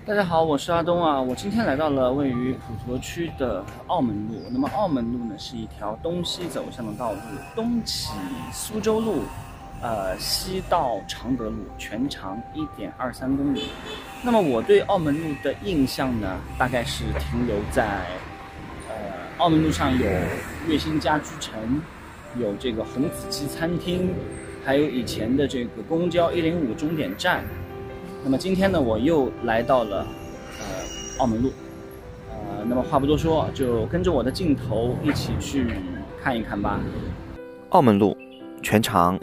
大家好，我是阿东啊。我今天来到了位于普陀区的澳门路。那么澳门路呢是一条东西走向的道路，东起苏州路，西到常德路，全长1.23公里。那么我对澳门路的印象呢，大概是停留在，澳门路上有悦兴家居城，有这个红子鸡餐厅，还有以前的这个公交105终点站。那么今天呢，我又来到了澳门路，那么话不多说，就跟着我的镜头一起去看一看吧。 澳门路全长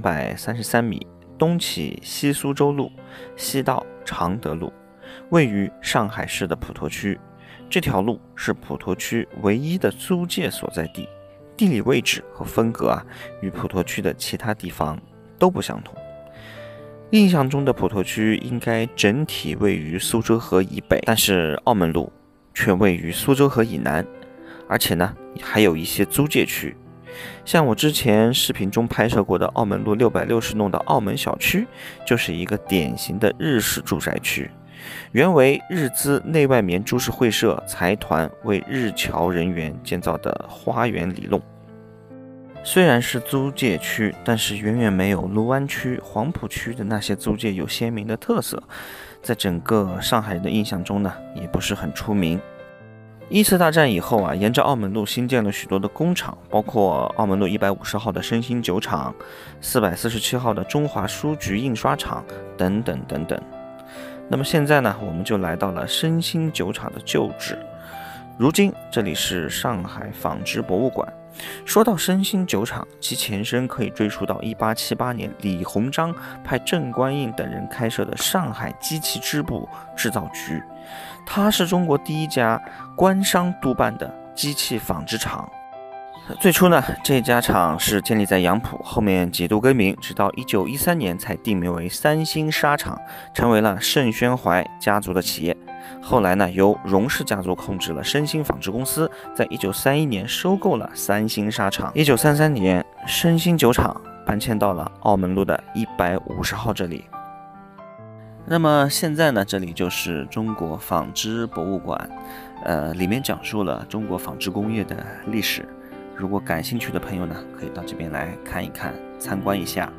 1233米，东起西苏州路，西到常德路，位于上海市的普陀区。这条路是普陀区唯一的租界所在地，地理位置和风格与普陀区的其他地方都不相同。印象中的普陀区应该整体位于苏州河以北，但是澳门路却位于苏州河以南，而且呢还有一些租界区。像我之前视频中拍摄过的澳门路660弄的澳门小区，就是一个典型的日式住宅区，原为日资内外棉株式会社财团为日侨人员建造的花园里弄。虽然是租界区，但是远远没有卢湾区、黄埔区的那些租界有鲜明的特色，在整个上海人的印象中呢，也不是很出名。一次大战以后沿着澳门路新建了许多的工厂，包括澳门路150号的申鑫酒厂、447号的中华书局印刷厂等等等等。那么现在呢，我们就来到了申鑫酒厂的旧址。如今这里是上海纺织博物馆。说到申鑫酒厂，其前身可以追溯到1878年李鸿章派郑观应等人开设的上海机器织布制造局，它是中国第一家官商督办的机器纺织厂。最初呢，这家厂是建立在杨浦，后面几度更名，直到1913年才定名为三星纱厂，成为了盛宣怀家族的企业。后来呢，由荣氏家族控制了申鑫纺织公司，在1931年收购了三星纱厂。1933年，申鑫酒厂搬迁到了澳门路的150号这里。那么现在呢，这里就是中国纺织博物馆，里面讲述了中国纺织工业的历史。如果感兴趣的朋友呢，可以到这边来看一看，参观一下。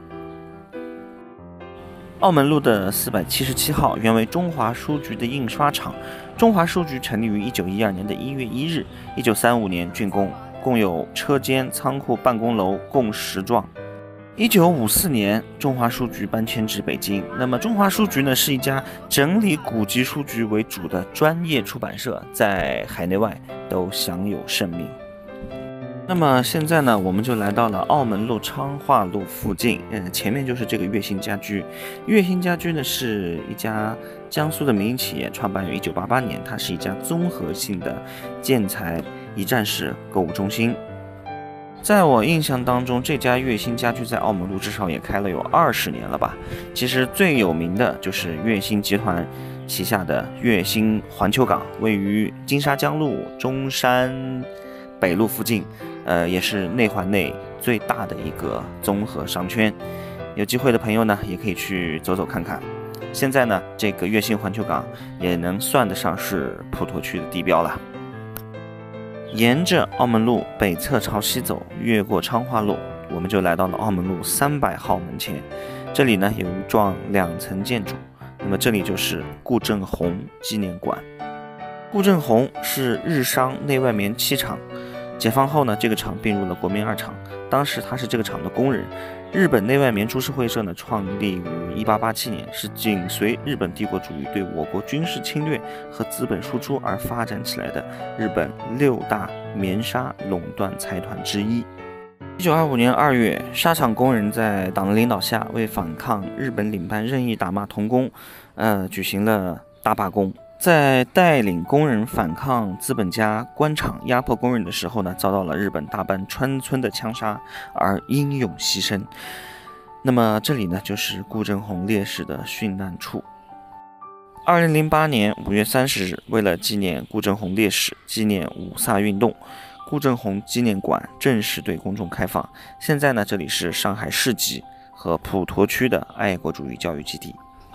澳门路的477号原为中华书局的印刷厂，中华书局成立于1912年的1月1日，1935年竣工，共有车间、仓库、办公楼共10幢。1954年，中华书局搬迁至北京。那么，中华书局呢，是一家整理古籍书局为主的专业出版社，在海内外都享有盛名。那么现在呢，我们就来到了澳门路昌化路附近，前面就是这个悦兴家居。悦兴家居呢是一家江苏的民营企业，创办于1988年，它是一家综合性的建材一站式购物中心。在我印象当中，这家悦兴家居在澳门路至少也开了有20年了吧。其实最有名的就是悦兴集团旗下的悦兴环球港，位于金沙江路中山北路附近，也是内环内最大的一个综合商圈。有机会的朋友呢，也可以去走走看看。现在呢，这个悦兴环球港也能算得上是普陀区的地标了。沿着澳门路北侧朝西走，越过昌化路，我们就来到了澳门路300号门前。这里呢有一幢2层建筑，那么这里就是顾正红纪念馆。顾正红是日商内外棉漆厂，解放后呢，这个厂并入了国民2厂，当时他是这个厂的工人。日本内外棉株式会社呢，创立于1887年，是紧随日本帝国主义对我国军事侵略和资本输出而发展起来的日本6大棉纱垄断财团之一。1925年2月，纱厂工人在党的领导下，为反抗日本领班任意打骂童工，举行了大罢工。在带领工人反抗资本家官场压迫工人的时候呢，遭到了日本大半川村的枪杀而英勇牺牲。那么这里呢，就是顾正红烈士的殉难处。2008年5月30日，为了纪念顾正红烈士，纪念五卅运动，顾正红纪念馆正式对公众开放。现在呢，这里是上海市级和普陀区的爱国主义教育基地。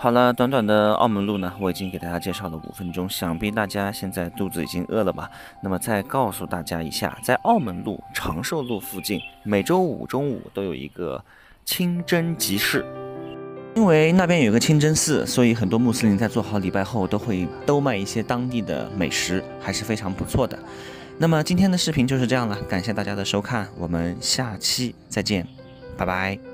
好了，短短的澳门路呢，我已经给大家介绍了5分钟，想必大家现在肚子已经饿了吧？那么再告诉大家一下，在澳门路长寿路附近，每周5中午都有一个清真集市。因为那边有个清真寺，所以很多穆斯林在做好礼拜后都会兜卖一些当地的美食，还是非常不错的。那么今天的视频就是这样了，感谢大家的收看，我们下期再见，拜拜。